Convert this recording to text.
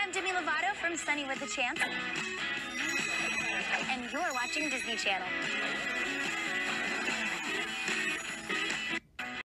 I'm Demi Lovato from Sunny with a Chance, and you're watching Disney Channel.